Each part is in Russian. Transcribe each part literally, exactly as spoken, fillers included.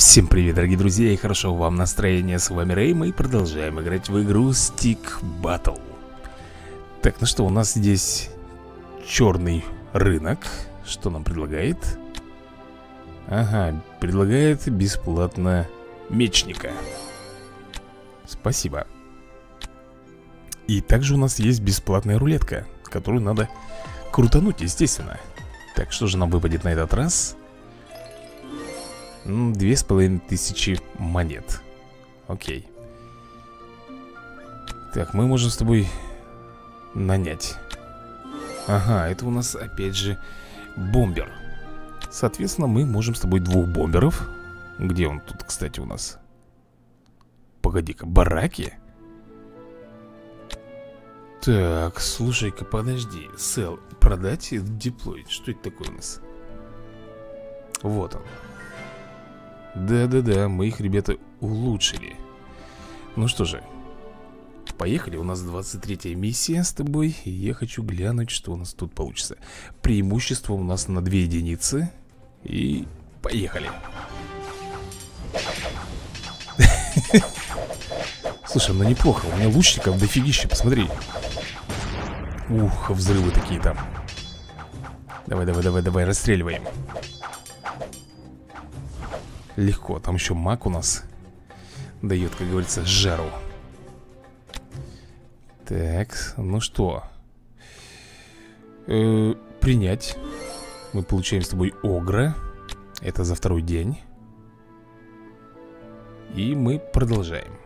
Всем привет, дорогие друзья, и хорошо вам настроение. С вами Рэй, мы продолжаем играть в игру Stick Battle. Так, ну что, у нас здесь черный рынок. Что нам предлагает? Ага, предлагает бесплатно мечника. Спасибо. И также у нас есть бесплатная рулетка, которую надо крутануть, естественно. Так, что же нам выпадет на этот раз? Две с половиной тысячи монет. Окей. Так, мы можем с тобой нанять. Ага, это у нас опять же бомбер. Соответственно, мы можем с тобой двух бомберов. Где он тут, кстати, у нас? Погоди-ка, бараки? Так, слушай-ка, подожди. Sell, продать и деплоить. Что это такое у нас? Вот он. Да-да-да, мы их, ребята, улучшили. Ну что же, поехали, у нас двадцать третья миссия с тобой. И я хочу глянуть, что у нас тут получится. Преимущество у нас на две единицы. И поехали. Слушай, ну неплохо, у меня лучников дофигища, посмотри. Ух, взрывы такие там. Давай, давай, давай, давай, расстреливаем. Легко, там еще маг у нас дает, как говорится, жару. Так, ну что, э, принять. Мы получаем с тобой огра. Это за второй день. И мы продолжаем.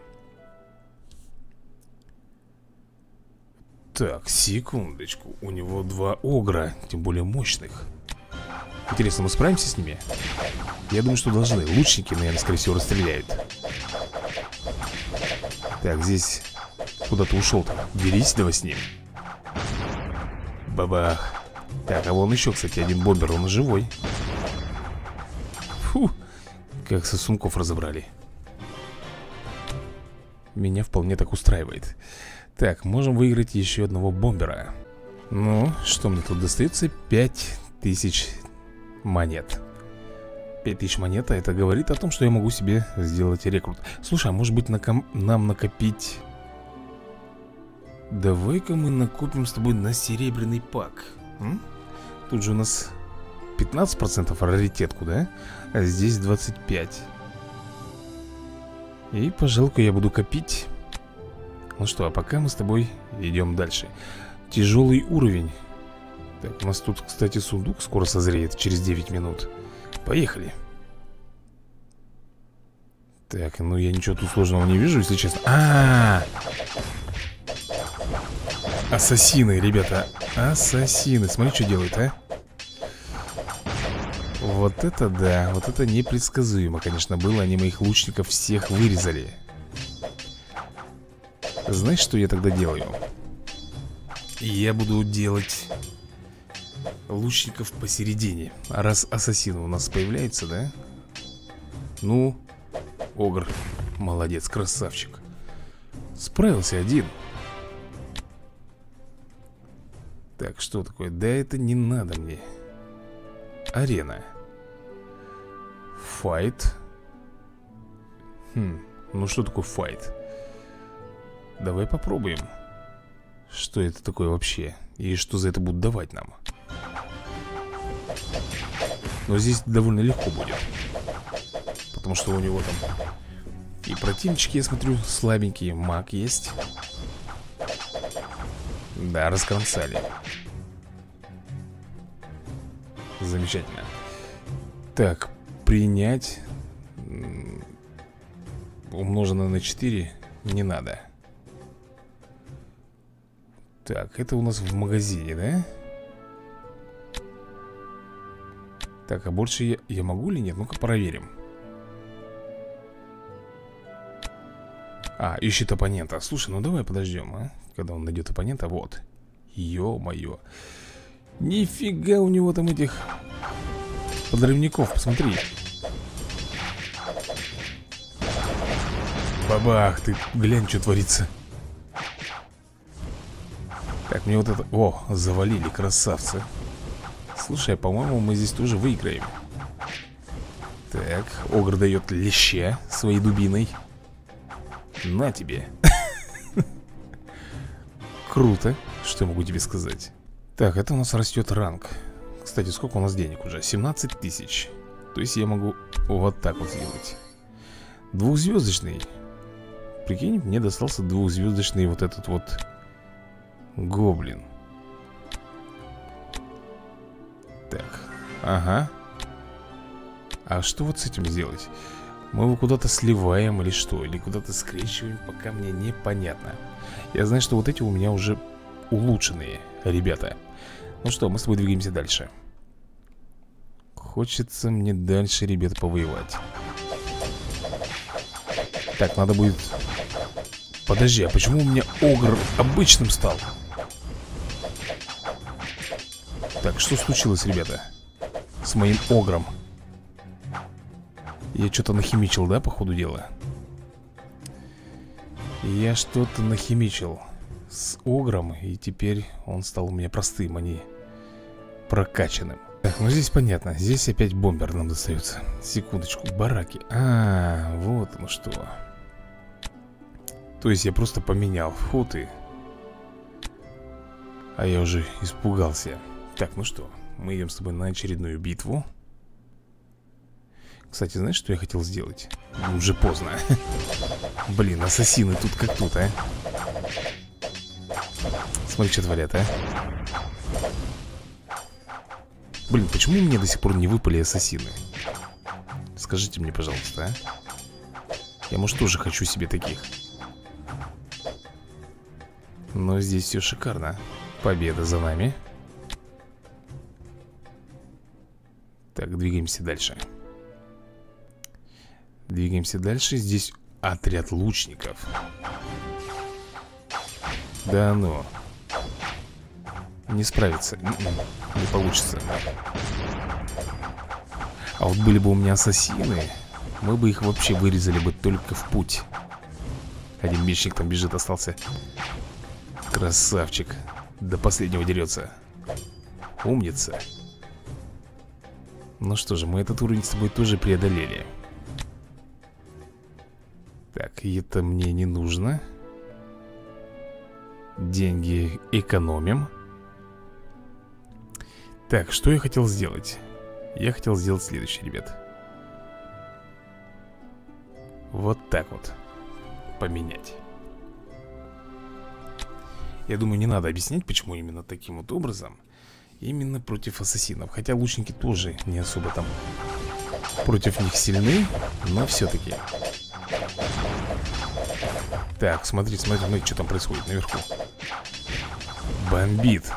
Так, секундочку. У него два огра, тем более мощных. Интересно, мы справимся с ними? Я думаю, что должны. Лучники, наверное, скорее всего, расстреляют. Так, здесь куда-то ушел-то. Берись давай с ним. Бабах. Так, а вон еще, кстати, один бомбер, он живой. Фу, как сосунков разобрали. Меня вполне так устраивает. Так, можем выиграть еще одного бомбера. Ну, что мне тут достается? Пять тысяч монет. Пять тысяч монет, а это говорит о том, что я могу себе сделать рекрут. Слушай, а может быть наком... нам накопить... Давай-ка мы накопим с тобой на серебряный пак. М? Тут же у нас пятнадцать процентов раритетку, да? А здесь двадцать пять. И, пожалуй-ка, я буду копить. Ну что, а пока мы с тобой идем дальше. Тяжелый уровень. Так, у нас тут, кстати, сундук скоро созреет, через девять минут. Поехали. Так, ну я ничего тут сложного не вижу, если честно. А, -а, -а! Ассасины, ребята. Ассасины. Смотри, что делают, а. Вот это да. Вот это непредсказуемо, конечно, было. Они моих лучников всех вырезали. Знаешь, что я тогда делаю? Я буду делать лучников посередине. А раз ассасины у нас появляются, да? Ну, огр, молодец, красавчик. Справился один. Так, что такое? Да это не надо мне. Арена. Файт. Хм, ну что такое файт? Давай попробуем. Что это такое вообще? И что за это будут давать нам? Но здесь довольно легко будет. Потому что у него там и противнички, я смотрю, слабенькие. Маг есть. Да, раскромсали. Замечательно. Так, принять. Умноженное на четыре не надо. Так, это у нас в магазине, да? Так, а больше я, я могу или нет? Ну-ка проверим. А, ищет оппонента. Слушай, ну давай подождем, а? Когда он найдет оппонента, вот. Ё-моё. Нифига у него там этих подрывников, посмотри. Бабах, ты глянь, что творится. Так, мне вот это... О, завалили, красавцы. Слушай, по-моему, мы здесь тоже выиграем. Так, Огр дает леща своей дубиной. На тебе. Круто, что я могу тебе сказать. Так, это у нас растет ранг. Кстати, сколько у нас денег уже? семнадцать тысяч. То есть я могу вот так вот сделать. Двухзвездочный. Прикинь, мне достался двухзвездочный вот этот вот гоблин. Так, ага. А что вот с этим сделать? Мы его куда-то сливаем или что? Или куда-то скрещиваем, пока мне непонятно. Я знаю, что вот эти у меня уже улучшенные, ребята. Ну что, мы с тобой двигаемся дальше. Хочется мне дальше, ребята, повоевать. Так, надо будет... Подожди, а почему у меня Огр обычным стал? Так, что случилось, ребята? С моим Огром? Я что-то нахимичил, да, по ходу дела? Я что-то нахимичил с Огром, и теперь он стал у меня простым, а не прокачанным. Так, ну здесь понятно. Здесь опять бомбер нам достается. Секундочку, бараки. А, вот ну что. То есть я просто поменял. Фу ты. А я уже испугался. Так, ну что, мы идем с тобой на очередную битву. Кстати, знаешь, что я хотел сделать? Уже поздно. Блин, ассасины тут как тут, а. Смотри, что творят, а. Блин, почему мне до сих пор не выпали ассасины? Скажите мне, пожалуйста, а. Я, может, тоже хочу себе таких. Но здесь все шикарно. Победа за нами. Так, двигаемся дальше. Двигаемся дальше. Здесь отряд лучников. Да ну. Не справится. Не получится. А вот были бы у меня ассасины, мы бы их вообще вырезали бы только в путь. Один мечник там бежит, остался. Красавчик. До последнего дерется. Умница. Ну что же, мы этот уровень с тобой тоже преодолели. Так, и это мне не нужно. Деньги экономим. Так, что я хотел сделать? Я хотел сделать следующее, ребят. Вот так вот поменять. Я думаю, не надо объяснять, почему именно таким вот образом. Именно против ассасинов. Хотя лучники тоже не особо там против них сильны, но все-таки. Так, смотри, смотри, смотри, что там происходит наверху. Бомбит.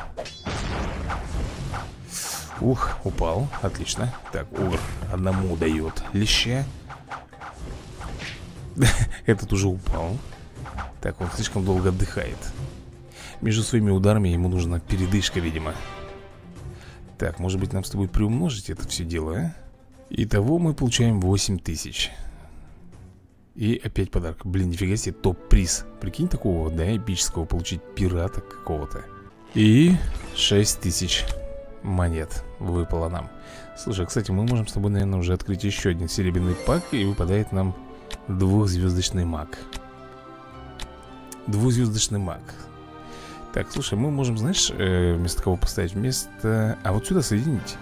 Ух, упал, отлично. Так, Огр одному дает леща. Этот уже упал. Так, он слишком долго отдыхает. Между своими ударами ему нужна передышка, видимо. Так, может быть, нам с тобой приумножить это все дело, а? Итого мы получаем восемь тысяч. И опять подарок. Блин, нифига себе, топ-приз. Прикинь, такого, да, эпического получить пирата какого-то. И шесть тысяч монет выпало нам. Слушай, кстати, мы можем с тобой, наверное, уже открыть еще один серебряный пак. И выпадает нам двухзвездочный маг. Двухзвездочный маг. Так, слушай, мы можем, знаешь, э, вместо кого поставить? Вместо... А вот сюда соединить.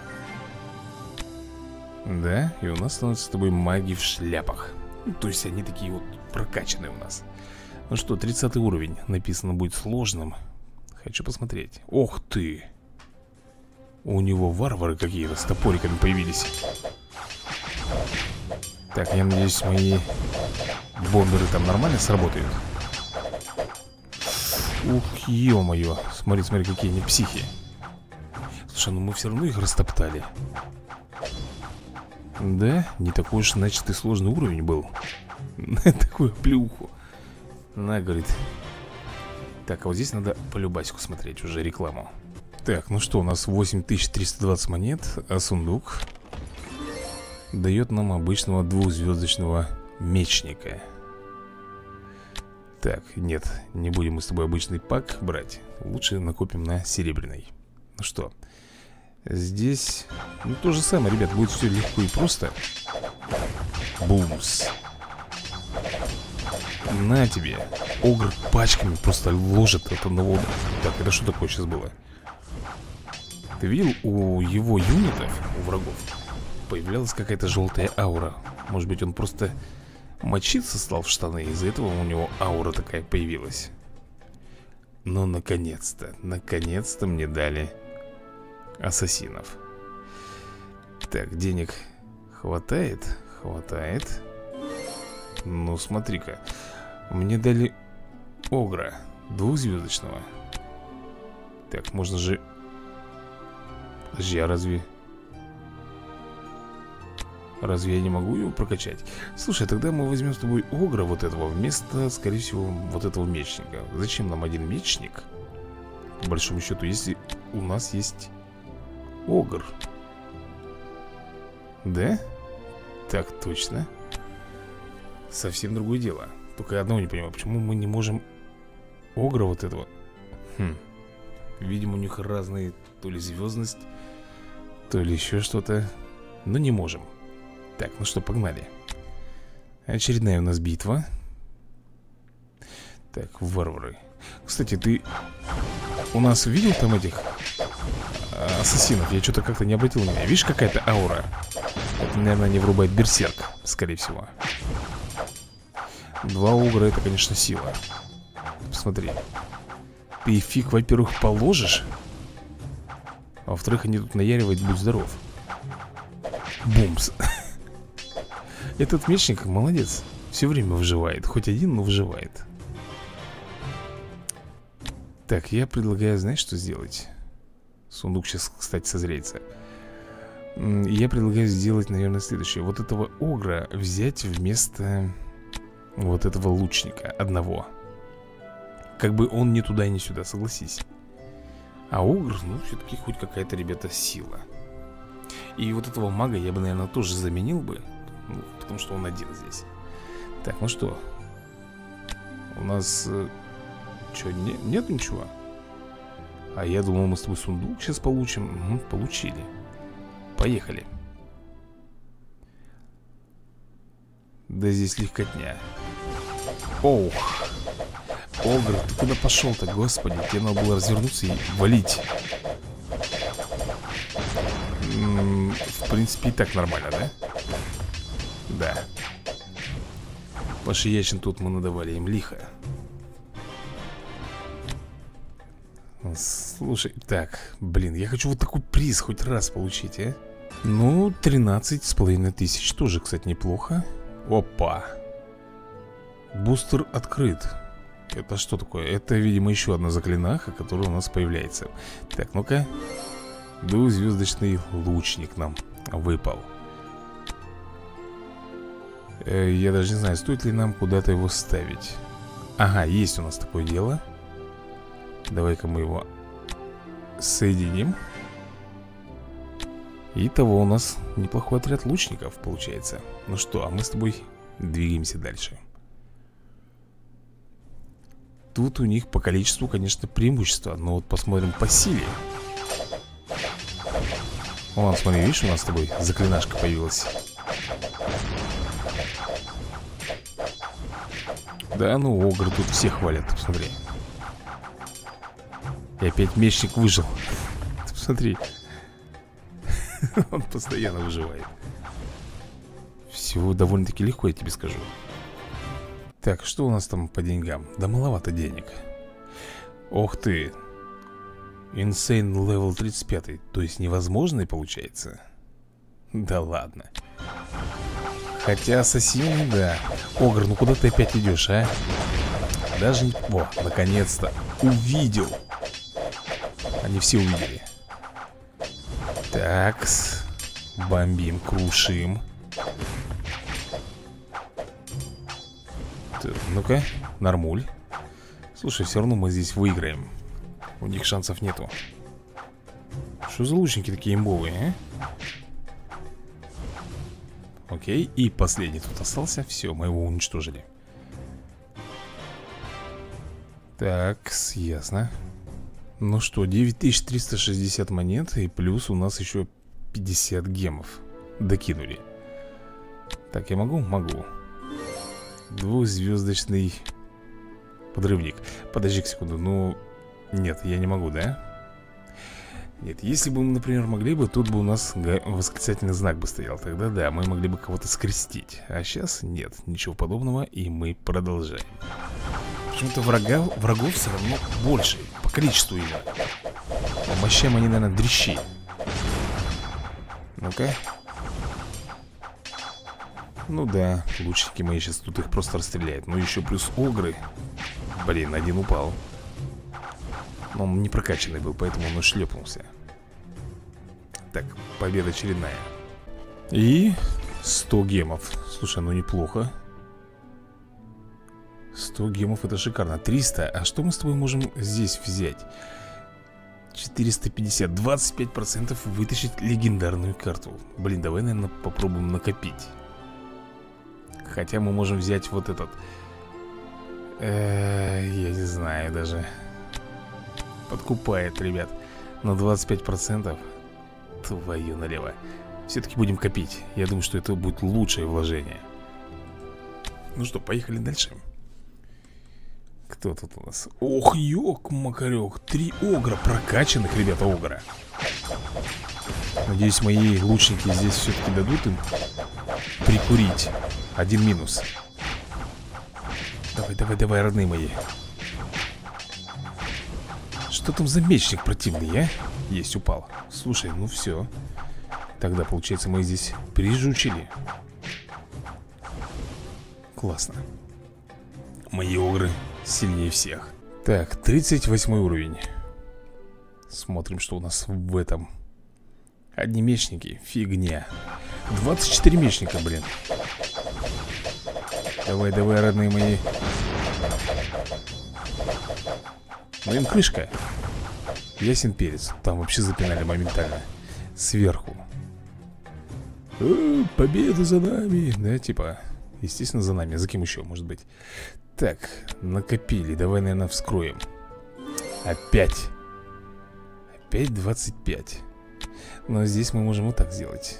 Да, и у нас становятся с тобой маги в шляпах. Ну, то есть они такие вот прокачанные у нас. Ну что, тридцатый уровень. Написано будет сложным. Хочу посмотреть. Ох ты! У него варвары какие-то с топориками появились. Так, я надеюсь, мои бомберы там нормально сработают. Ух, ё-моё. Смотри, смотри, какие они психи. Слушай, ну мы все равно их растоптали. Да, не такой уж, значит, и сложный уровень был. Такую плюху. На, говорит. Так, а вот здесь надо по любасику смотреть уже рекламу. Так, ну что, у нас восемь тысяч триста двадцать монет. А сундук дает нам обычного двухзвездочного мечника. Так, нет, не будем мы с тобой обычный пак брать. Лучше накопим на серебряный. Ну что, Здесь, ну, то же самое, ребят, будет все легко и просто. Бумс. На тебе. Огр пачками просто ложит это на воду. Так, это что такое сейчас было? Ты видел, у его юнитов, у врагов, появлялась какая-то желтая аура. Может быть, он просто мочиться стал в штаны, из-за этого у него аура такая появилась. Но наконец-то, наконец-то мне дали ассасинов. Так, денег хватает? Хватает. Ну, смотри-ка. Мне дали огра двухзвездочного. Так, можно же... Подожди, а разве... Разве я не могу его прокачать? Слушай, тогда мы возьмем с тобой огра вот этого вместо, скорее всего, вот этого мечника. Зачем нам один мечник? По большому счету, если у нас есть огр. Да? Так точно. Совсем другое дело. Только я одного не понимаю, почему мы не можем огра вот этого. Хм. Видимо, у них разные то ли звездность, то ли еще что-то. Но не можем. Так, ну что, погнали. Очередная у нас битва. Так, варвары. Кстати, ты у нас видел там этих ассасинов? Я что-то как-то не обратил внимания. Видишь, какая-то аура? Это, наверное, не врубает берсерк, скорее всего. Два огра, это, конечно, сила. Посмотри. Ты фиг, во-первых, положишь, а во-вторых, они тут наяривают, будь здоров. Бумс. Этот мечник молодец. Все время выживает. Хоть один, но выживает. Так, я предлагаю, знаешь, что сделать? Сундук сейчас, кстати, созреется. Я предлагаю сделать, наверное, следующее. Вот этого огра взять вместо вот этого лучника одного. Как бы он ни туда, ни сюда, согласись. А огр, ну, все-таки хоть какая-то, ребята, сила. И вот этого мага я бы, наверное, тоже заменил бы. Ну, потому что он один здесь. Так, ну что? У нас... Э, что, не, нет ничего? А я думал, мы с тобой сундук сейчас получим. Угу, получили. Поехали. Да здесь легкотня. Оух. Огр, ты куда пошел-то, господи? Тебе надо было развернуться и валить. М-м, в принципе, и так нормально, да? Да. Пошиячин тут мы надавали им лихо. Слушай, так, блин, я хочу вот такой приз хоть раз получить, а? Ну, тринадцать с половиной тысяч, тоже, кстати, неплохо. Опа. Бустер открыт. Это что такое? Это, видимо, еще одна заклинаха, которая у нас появляется. Так, ну-ка. Двухзвездочный лучник нам выпал. э, Я даже не знаю, стоит ли нам куда-то его ставить. Ага, есть у нас такое дело. Давай-ка мы его соединим. Итого у нас неплохой отряд лучников получается. Ну что, а мы с тобой двигаемся дальше. Тут у них по количеству, конечно, преимущество. Но вот посмотрим по силе. Вон, смотри, видишь, у нас с тобой заклинашка появилась. Да ну, огр тут все хвалят, посмотри. И опять мечник выжил. Посмотри. Он постоянно выживает. Все довольно-таки легко, я тебе скажу. Так, что у нас там по деньгам? Да маловато денег. Ох ты. Insane level тридцать пять. То есть невозможный получается? Да ладно. Хотя ассасин, да. Огр, ну куда ты опять идешь, а? Даже не... О, наконец-то увидел. Они все увидели. Такс. Бомбим, крушим. Ну-ка, нормуль. Слушай, все равно мы здесь выиграем. У них шансов нету. Что за лучники такие имбовые, а? Окей, и последний тут остался. Все, мы его уничтожили. Так, ясно. Ну что, девять тысяч триста шестьдесят монет. И плюс у нас еще пятьдесят гемов докинули. Так, я могу? Могу. Двухзвездочный подрывник. Подожди секунду, ну... Нет, я не могу, да? Нет, если бы мы, например, могли бы, тут бы у нас восклицательный знак бы стоял. Тогда да, мы могли бы кого-то скрестить. А сейчас нет, ничего подобного. И мы продолжаем. Почему-то врага, врагов все равно больше. По количеству именно. По мощам они, наверное, дрищи. Ну-ка. Ну да, лучники мои сейчас тут их просто расстреляют. Ну еще плюс огры. Блин, один упал. Но он не прокачанный был, поэтому он шлепнулся. Так, победа очередная. И сто гемов. Слушай, ну неплохо. сто гемов это шикарно. Триста, а что мы с тобой можем здесь взять? четыреста пятьдесят, двадцать пять процентов вытащить легендарную карту. Блин, давай, наверное, попробуем накопить. Хотя мы можем взять вот этот. Э-э, я не знаю даже. Подкупает, ребят. На двадцать пять процентов. Твою налево. Все-таки будем копить. Я думаю, что это будет лучшее вложение. Ну что, поехали дальше. Кто тут у нас? Ох, ёк-макарёк. Три огра прокачанных, ребята, огра. Надеюсь, мои лучники здесь все-таки дадут им прикурить. Один минус. Давай, давай, давай, родные мои. Что там за мечник противный, а? Есть, упал. Слушай, ну все. Тогда, получается, мы здесь прижучили. Классно. Мои огры сильнее всех. Так, тридцать восьмой уровень. Смотрим, что у нас в этом. Одни мечники, фигня. Двадцать четыре мечника, блин. Давай, давай, родные мои. Ну им крышка. Ясен перец. Там вообще запинали моментально. Сверху. О, победа за нами. Да, типа, естественно, за нами. За кем еще, может быть? Так, накопили. Давай, наверное, вскроем. Опять. Опять двадцать пять. Но здесь мы можем вот так сделать.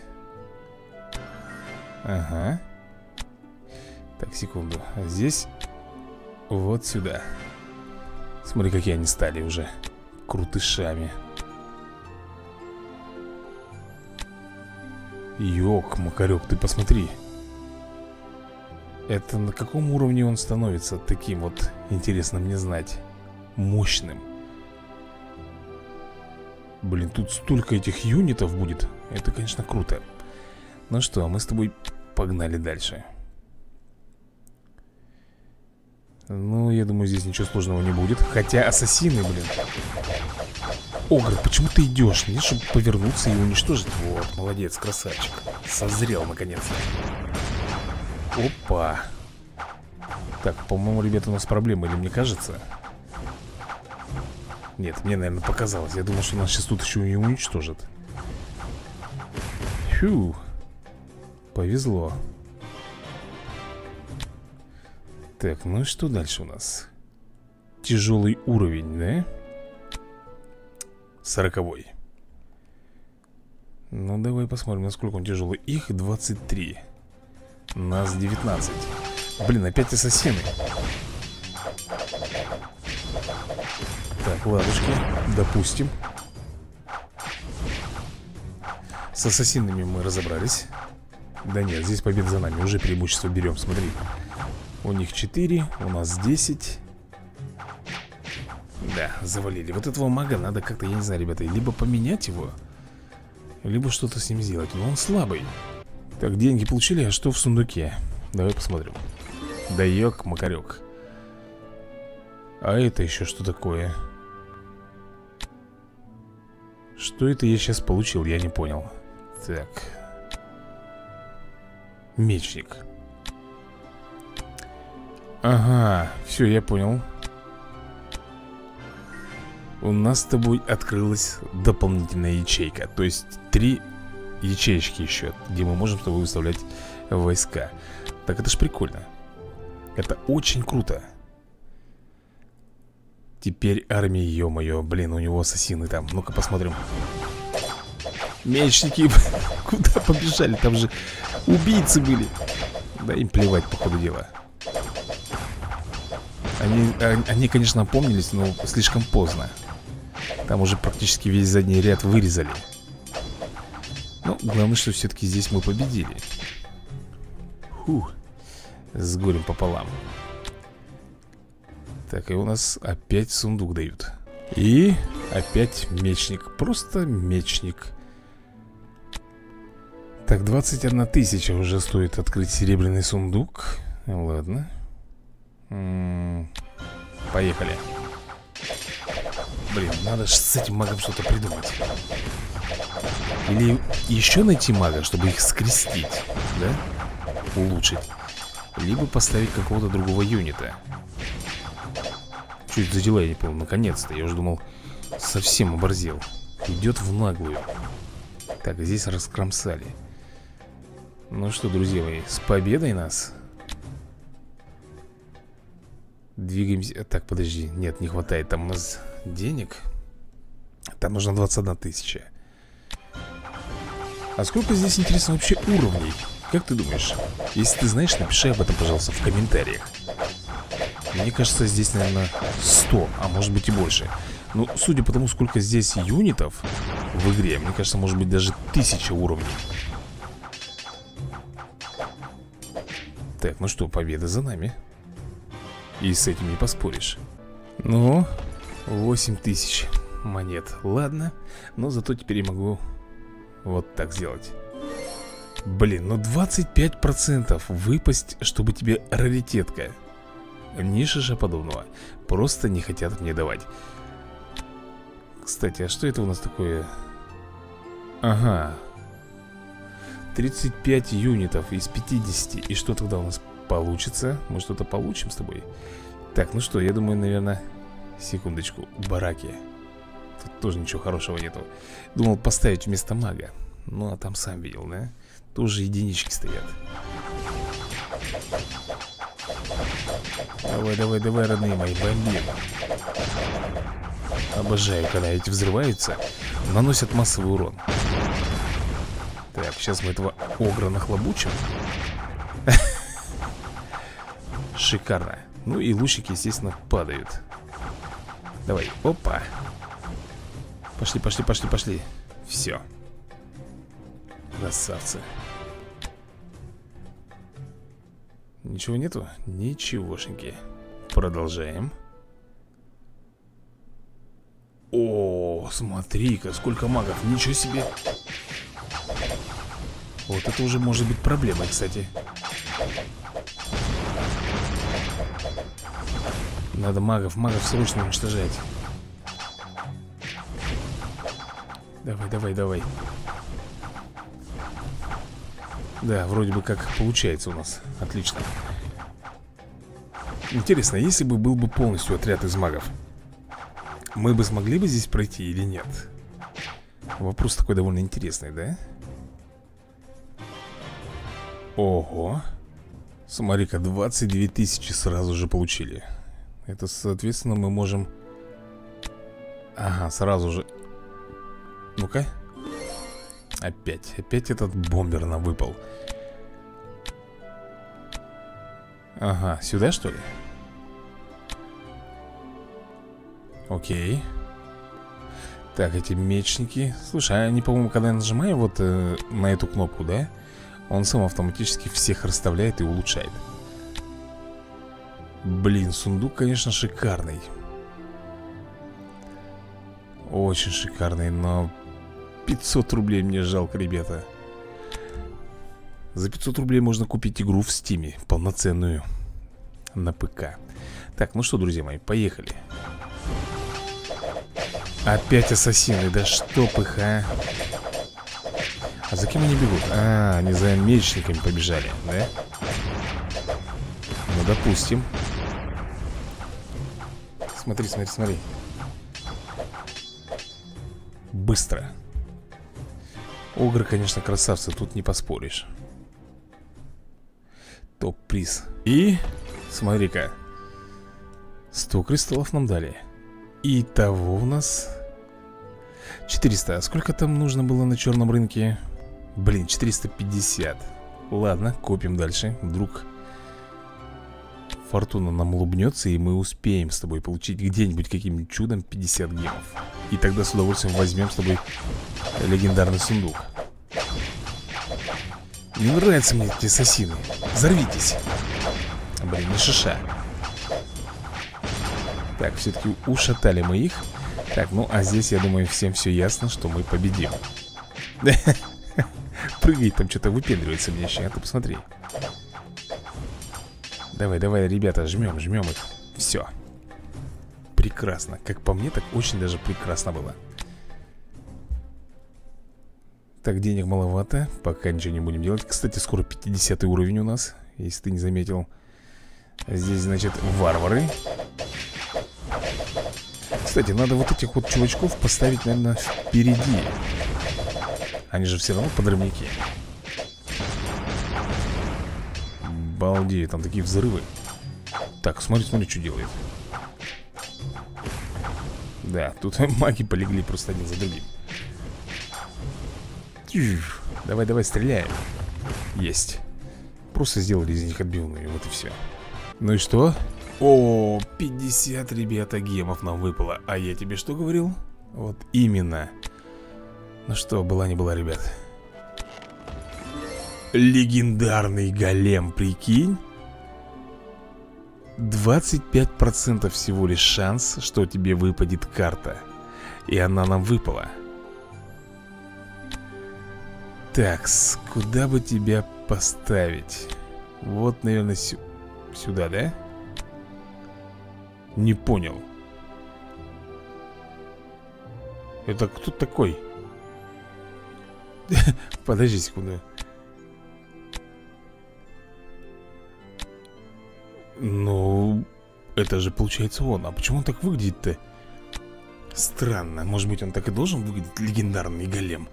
Ага. Так, секунду. А здесь вот сюда. Смотри, какие они стали уже крутышами. Ёк, макарёк, ты посмотри. Это на каком уровне он становится таким вот, интересно мне знать, мощным? Блин, тут столько этих юнитов будет. Это, конечно, круто. Ну что, мы с тобой погнали дальше. Ну, я думаю, здесь ничего сложного не будет. Хотя ассасины, блин. Огр, почему ты идешь? Нет, чтобы повернуться и уничтожить. Вот, молодец, красавчик. Созрел, наконец-то. Опа. Так, по-моему, ребята, у нас проблемы, или мне кажется? Нет, мне, наверное, показалось. Я думал, что нас сейчас тут еще и уничтожат. Фью. Повезло. Так, ну и что дальше у нас? Тяжелый уровень, да? Сороковой. Ну, давай посмотрим, насколько он тяжелый. Их двадцать три. Нас девятнадцать. Блин, опять ассасины. Так, ладушки, допустим. С ассасинами мы разобрались. Да нет, здесь победа за нами. Уже преимущество берем, смотри. У них четыре, у нас десять. Да, завалили. Вот этого мага надо как-то, я не знаю, ребята, либо поменять его, либо что-то с ним сделать. Но он слабый. Так, деньги получили, а что в сундуке? Давай посмотрим. Да ёк, макарёк. А это еще что такое? Что это я сейчас получил, я не понял. Так. Мечник. Ага, все, я понял. У нас с тобой открылась дополнительная ячейка. То есть три ячеечки еще, где мы можем с тобой выставлять войска. Так это ж прикольно. Это очень круто. Теперь армия, ё-моё. Блин, у него ассасины там. Ну-ка посмотрим. Мечники. Куда побежали? Там же убийцы были. Да им плевать, по ходу дела. Они, они, конечно, опомнились, но слишком поздно. Там уже практически весь задний ряд вырезали. Но главное, что все-таки здесь мы победили. Фух. С горем пополам. Так, и у нас опять сундук дают. И опять мечник. Просто мечник. Так, двадцать одна тысяча уже стоит открыть серебряный сундук. Ладно. М-м, поехали. Блин, надо же с этим магом что-то придумать. Или еще найти мага, чтобы их скрестить, да? Улучшить. Либо поставить какого-то другого юнита. Чуть за дела я не понял, наконец-то. Я уже думал, совсем оборзел. Идет в наглую. Так, здесь раскромсали. Ну что, друзья мои, с победой нас. Двигаемся. Так, подожди, нет, не хватает. Там у нас денег. Там нужно двадцать одна тысяча. А сколько здесь, интересно, вообще уровней? Как ты думаешь? Если ты знаешь, напиши об этом, пожалуйста, в комментариях. Мне кажется, здесь, наверное, сто, а может быть и больше. Ну, судя по тому, сколько здесь юнитов в игре, мне кажется, может быть даже тысяча уровней. Так, ну что, победа за нами. И с этим не поспоришь. Ну, восемь тысяч монет. Ладно, но зато теперь я могу вот так сделать. Блин, ну двадцать пять процентов выпасть, чтобы тебе раритетка. Ни шиша подобного. Просто не хотят мне давать. Кстати, а что это у нас такое? Ага, тридцать пять юнитов из пятидесяти. И что тогда у нас получится? Мы что-то получим с тобой? Так, ну что, я думаю, наверное... Секундочку, бараки. Тут тоже ничего хорошего нету. Думал поставить вместо мага. Ну, а там сам видел, да? Тоже единички стоят. Давай, давай, давай, родные мои, бомбим. Обожаю, когда эти взрываются. Наносят массовый урон. Так, сейчас мы этого огра нахлобучим. Шикарно. Ну и лучники, естественно, падают. Давай, опа. Пошли, пошли, пошли, пошли. Все. Красавцы. Ничего нету? Ничегошеньки. Продолжаем. О, смотри-ка, сколько магов. Ничего себе. Вот это уже может быть проблемой, кстати. Надо магов, магов срочно уничтожать. Давай, давай, давай. Да, вроде бы как получается у нас. Отлично. Интересно, если бы был бы полностью отряд из магов, мы бы смогли бы здесь пройти или нет? Вопрос такой довольно интересный, да? Ого. Смотри-ка, двадцать две тысячи сразу же получили. Это, соответственно, мы можем... Ага, сразу же... Ну-ка. Опять, опять этот бомбер нам выпал. Ага, сюда, что ли? Окей. Так, эти мечники. Слушай, а они, по-моему, когда я нажимаю вот э, на эту кнопку, да, он сам автоматически всех расставляет и улучшает. Блин, сундук, конечно, шикарный. Очень шикарный, но пятьсот рублей мне жалко, ребята. За пятьсот рублей можно купить игру в Стиме, полноценную, на ПК. Так, ну что, друзья мои, поехали. Опять ассасины, да чтоб их, а. А за кем они бегут? А, они за мечниками побежали, да? Ну, допустим. Смотри, смотри, смотри. Быстро. Огры, конечно, красавцы, тут не поспоришь. Топ-приз. И, смотри-ка, сто кристаллов нам дали. Итого у нас четыреста. А сколько там нужно было на черном рынке? Блин, четыреста пятьдесят. Ладно, копим дальше. Вдруг фортуна нам улыбнется, и мы успеем с тобой получить где-нибудь каким-нибудь чудом пятьдесят гемов. И тогда с удовольствием возьмем с тобой легендарный сундук. Не нравятся мне эти ассасины. Взорвитесь. Блин, не шиша. Так, все-таки ушатали мы их. Так, ну а здесь, я думаю, всем все ясно, что мы победим. Прыгает там, что-то выпендривается мне еще. А ты посмотри. Давай, давай, ребята, жмем, жмем их. Все. Прекрасно. Как по мне, так очень даже прекрасно было. Так, денег маловато. Пока ничего не будем делать. Кстати, скоро пятидесятый уровень у нас, если ты не заметил. Здесь, значит, варвары. Кстати, надо вот этих вот чувачков поставить, наверное, впереди. Они же все равно подрывники. Балдею, там такие взрывы. Так, смотри, смотри, что делает. Да, тут маги полегли просто один за другим. Давай, давай, стреляем. Есть. Просто сделали из них отбивную, вот и все. Ну и что? О, пятьдесят, ребята, гемов нам выпало. А я тебе что говорил? Вот именно. Ну что, была не была, ребят. Легендарный голем, прикинь. двадцать пять процентов всего лишь шанс, что тебе выпадет карта. И она нам выпала. Так, куда бы тебя поставить? Вот, наверное, сю сюда, да? Не понял. Это кто такой? Подожди секунду. Ну, это же получается он. А почему он так выглядит-то? Странно. Может быть, он так и должен выглядеть, легендарный голем?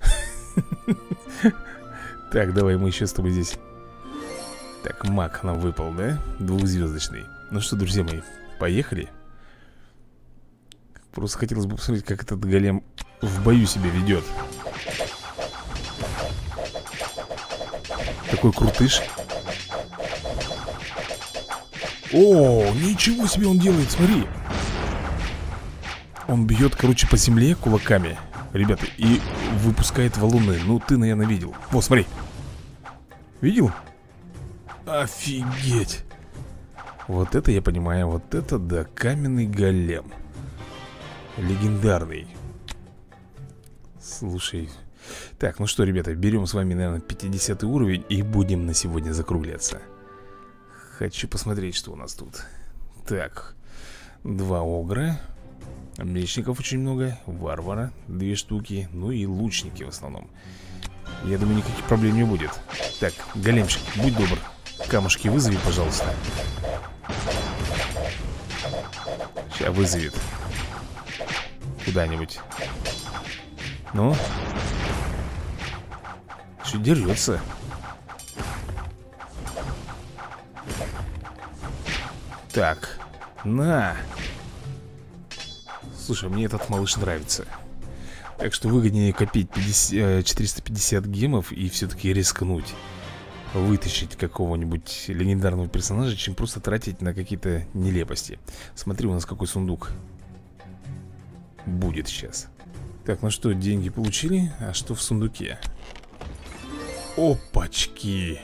Так, давай мы еще с тобой здесь. Так, маг нам выпал, да? Двухзвездочный. Ну что, друзья мои, поехали. Просто хотелось бы посмотреть, как этот голем в бою себя ведет. Такой крутыш. О, ничего себе он делает, смотри. Он бьет, короче, по земле кулаками, ребята, и выпускает валуны. Ну, ты, наверное, видел. Вот, смотри. Видел? Офигеть. Вот это я понимаю. Вот это, да, каменный голем. Легендарный. Слушай. Так, ну что, ребята, берем с вами, наверное, пятидесятый уровень и будем на сегодня закругляться. Хочу посмотреть, что у нас тут. Так, два огра. Мечников очень много. Варвара, две штуки. Ну и лучники в основном. Я думаю, никаких проблем не будет. Так, големчик, будь добр, камушки вызови, пожалуйста. Сейчас вызовет. Куда-нибудь. Ну? Что дерется? Так, на. Слушай, мне этот малыш нравится. Так что выгоднее копить пятьдесят, четыреста пятьдесят гемов и все-таки рискнуть вытащить какого-нибудь легендарного персонажа, чем просто тратить на какие-то нелепости. Смотри, у нас какой сундук будет сейчас. Так, ну что, деньги получили? А что в сундуке? Опачки!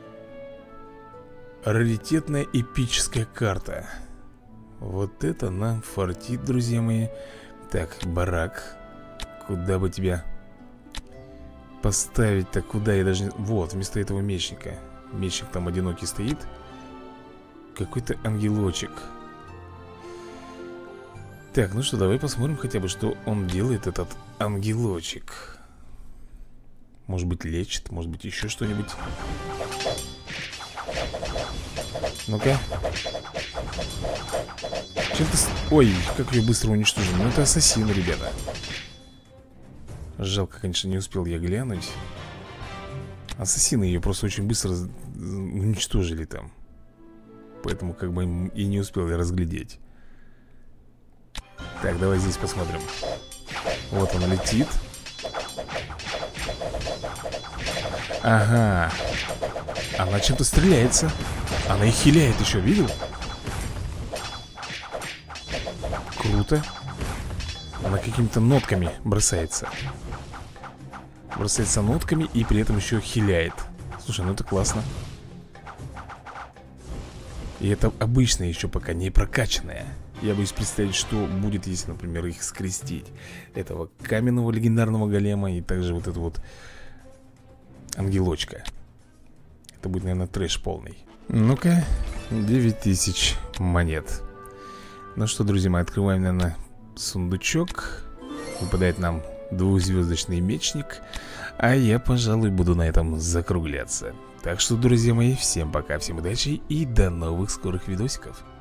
Раритетная эпическая карта. Вот это нам фартит, друзья мои. Так, барак. Куда бы тебя поставить-то? Куда я даже... Вот, вместо этого мечника. Мечник там одинокий стоит. Какой-то ангелочек. Так, ну что, давай посмотрим хотя бы, что он делает, этот ангелочек. Может быть, лечит, может быть, еще что-нибудь. Ну-ка. Чем ты... Ой, как ее быстро уничтожил. Ну, это ассасин, ребята. Жалко, конечно, не успел я глянуть. Ассасины ее просто очень быстро уничтожили там. Поэтому как бы и не успел я разглядеть. Так, давай здесь посмотрим. Вот она летит. Ага. Она чем-то стреляется. Она их хиляет еще, видел? Круто. Она какими-то нотками бросается. Бросается нотками и при этом еще хиляет. Слушай, ну это классно. И это обычная еще пока не прокачанная. Я боюсь представить, что будет, если, например, их скрестить. Этого каменного легендарного голема и также вот это вот ангелочка. Это будет, наверное, трэш полный. Ну-ка, девять тысяч монет. Ну что, друзья мои, открываем, наверное, сундучок. Выпадает нам двухзвездочный мечник. А я, пожалуй, буду на этом закругляться. Так что, друзья мои, всем пока, всем удачи и до новых скорых видосиков.